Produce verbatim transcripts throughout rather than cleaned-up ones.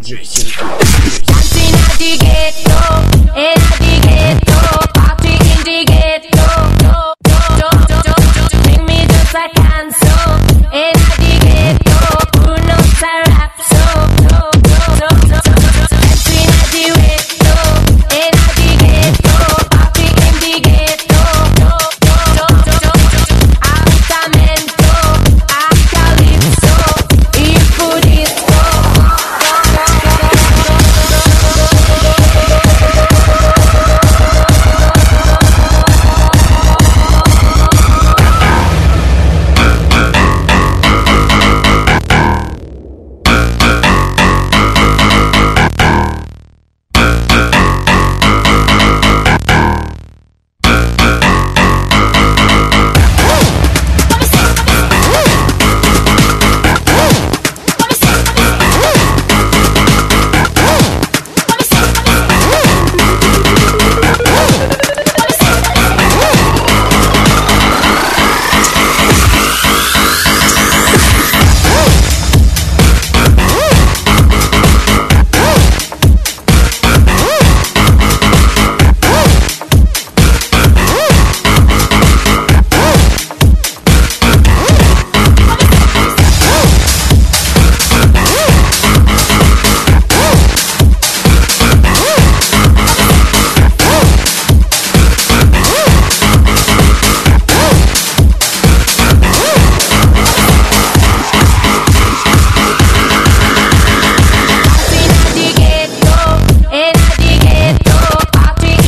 диджей Сергей. Dancing at the ghetto, in the ghetto, party in the ghetto. Bring me just a cancel, in the ghetto, who knows a rap so. Dancing at the ghetto, in the ghetto, party in the ghetto. Apartamento, a calypso, e por isso.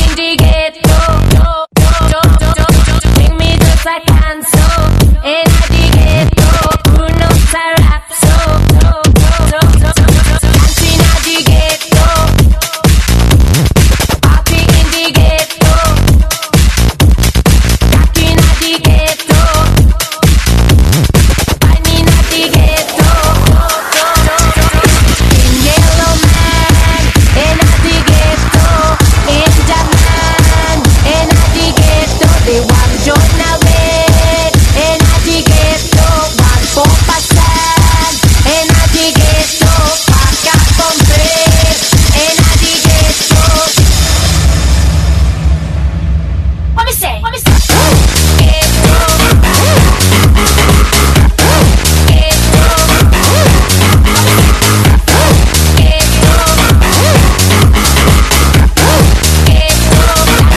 Bring me just a cancel, in